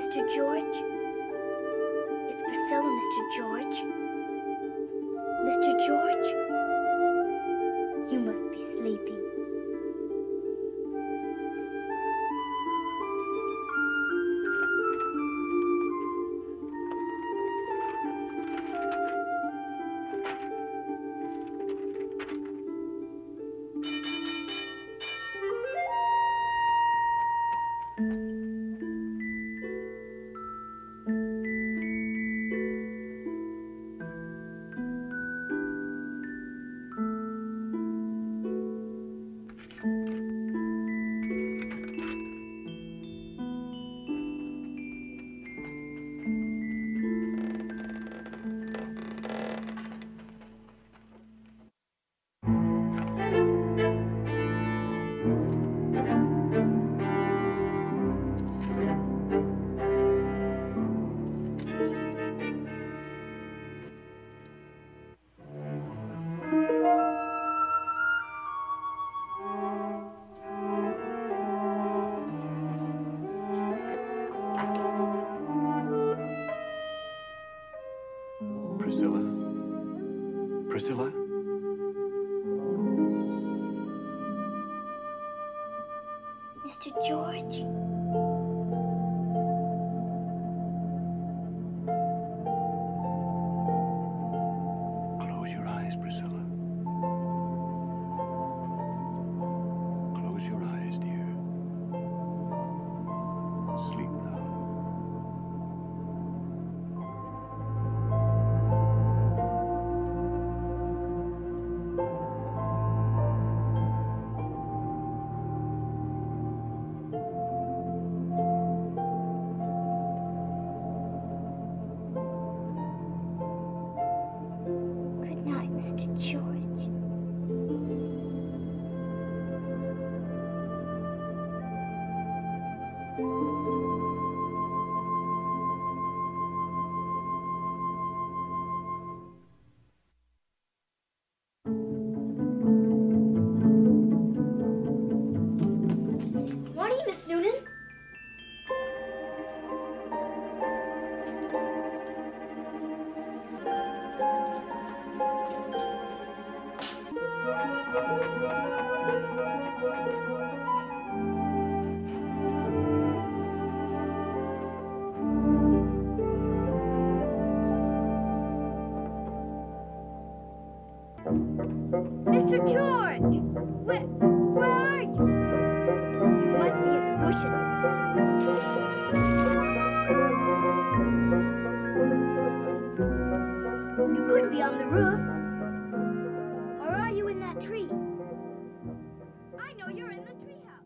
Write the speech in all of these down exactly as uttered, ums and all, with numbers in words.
Mister George? It's Priscilla, Mister George. Mister George? You must be sleeping. Priscilla? Priscilla? Mister George? Close your eyes, Priscilla. Close your eyes, dear. Sleep now. Good night, Mister George. Morning, Miss Noonan. Mister George! Where, where are you? You must be in the bushes. You couldn't be on the roof. Or are you in that tree? I know you're in the treehouse.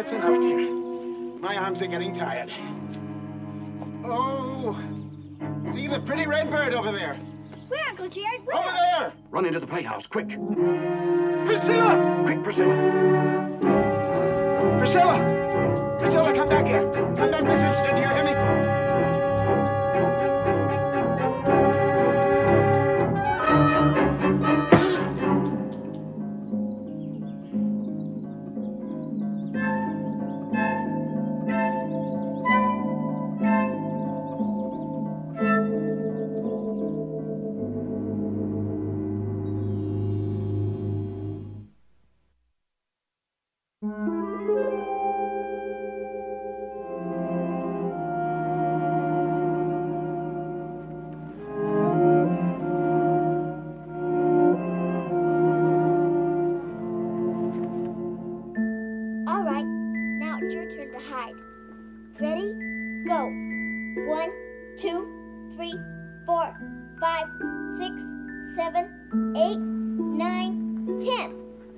That's enough, dear. My arms are getting tired. Oh, see the pretty red bird over there? Where, Uncle Jared? Where? Over there! Run into the playhouse, quick. Priscilla! Quick, Priscilla. Priscilla! Priscilla, come back here. Come back this instant. Do you hear me? All right, now it's your turn to hide. Ready? Go. One, two, three, four, five, six, seven, eight, nine, ten.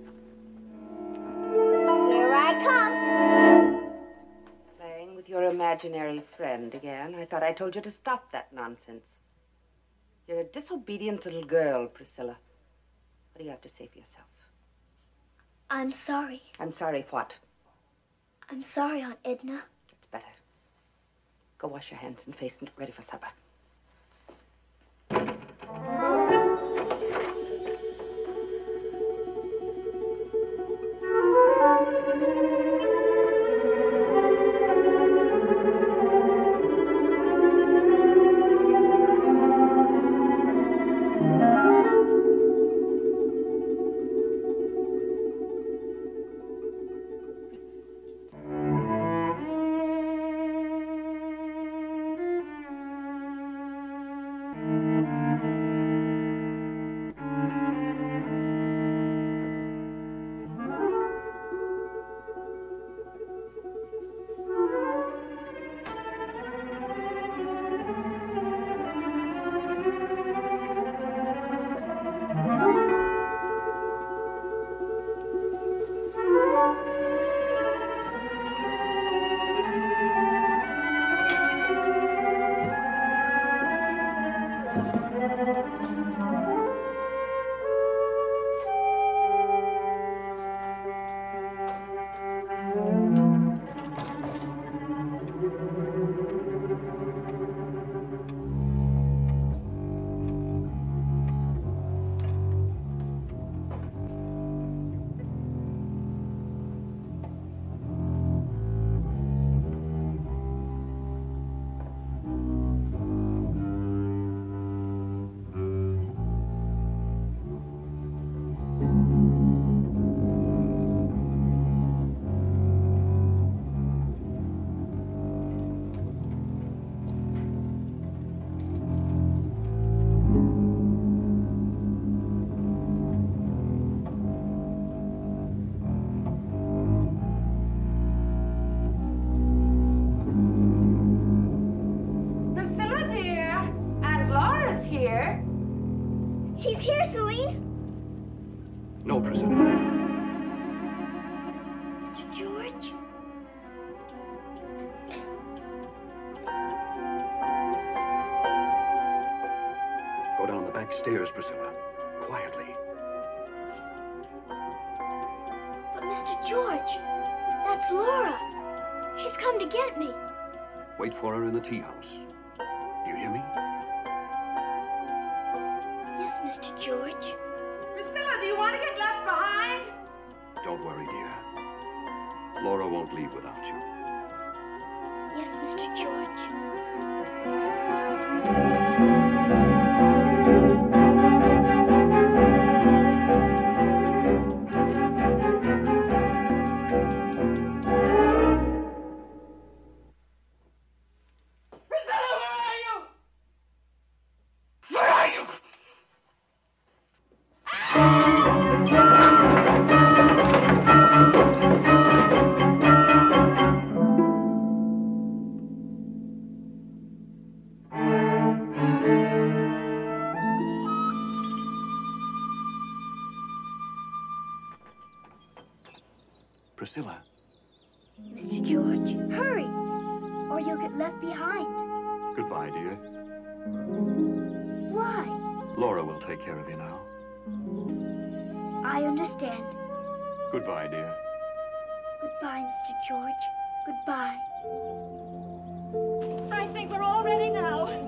Here I come. Playing with your imaginary friend again. I thought I told you to stop that nonsense. You're a disobedient little girl, Priscilla. What do you have to say for yourself? I'm sorry. I'm sorry, what? I'm sorry, Aunt Edna. It's better. Go wash your hands and face and get ready for supper. She's here, Celine. No, Priscilla. Mister George? Go down the back stairs, Priscilla. Quietly. But Mister George, that's Laura. She's come to get me. Wait for her in the tea house. You hear me? Yes, Mister George. Priscilla, do you want to get left behind? Don't worry, dear. Laura won't leave without you. Yes, Mister George. Priscilla. Mister George, hurry, or you'll get left behind. Goodbye, dear. Why? Laura will take care of you now. I understand. Goodbye, dear. Goodbye, Mister George. Goodbye. I think we're all ready now.